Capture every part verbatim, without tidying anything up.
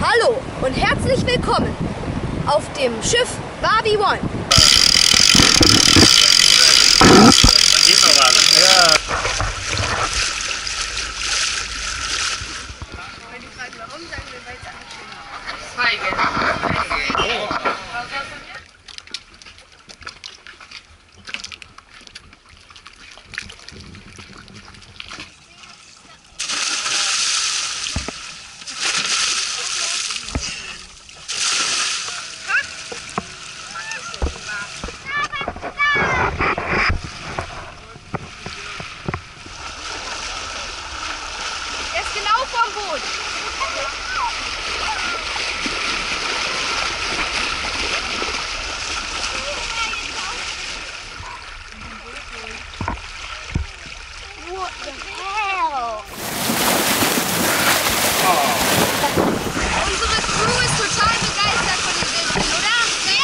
Hallo und herzlich willkommen auf dem Schiff Barbie One. Ja. Warum sagen wir weiter? Er ist genau vorm Boot. What the hell? Unsere Crew ist total begeistert von dem Bildchen, oder?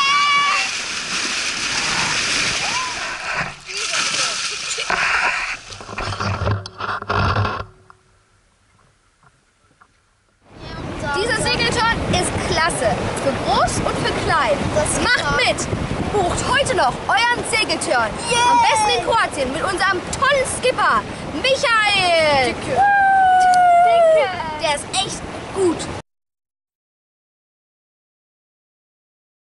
Dieser Segeltörn ist klasse. Für groß und für klein. Macht mit! Bucht heute noch euren Segeltörn. Yeah. Am besten in Kroatien mit unserem tollen Skipper, Michael. Dicke. Der ist echt gut.